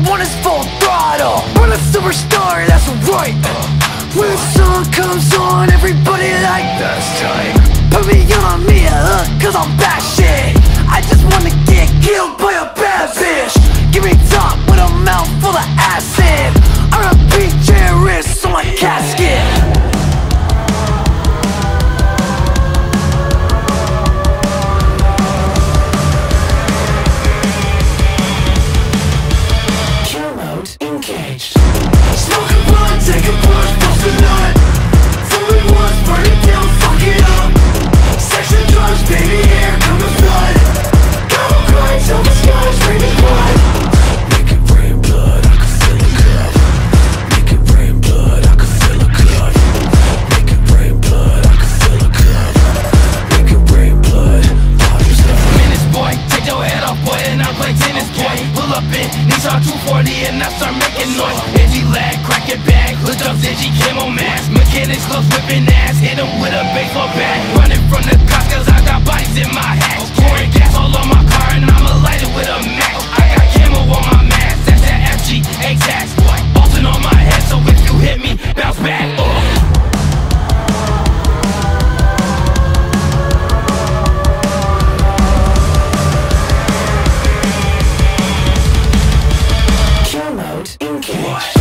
one is full throttle. I'm a superstar, that's right. When the song comes on, everybody like, that's tight. Put me on me, cause I'm bad shit. I just wanna get killed by a bad bitch. Give me top with a mouth full of acid. I'm a beat Jeris on my casket. Engaged. Smoking blunt, taking bush, busting nut. Fooling once, burn it down, fuck it up. Sex and drugs, baby, here come the flood. Go grind till the sky's raining blood. Make it rain blood, I can feel a cup. Make it rain blood, I can feel a cup. Make it rain blood, I can feel a cup. Make it rain blood, bottles up. Menace boy, take your head off, boy, and I play tennis, boy. Pull up in Nissan 240 and I start making noise. Edgy lag, crack it back, hooked up digi camo mask. Mechanics gloves whipping ass, hit him with a baseball bat. Running from the cops cause I got bodies in my hat. Pouring gas all on my car and I'ma light it with a match. I got camo on my mask, that's that FG A-tax. Bolting on my head, so if you hit me, bounce back. Kill mode engaged.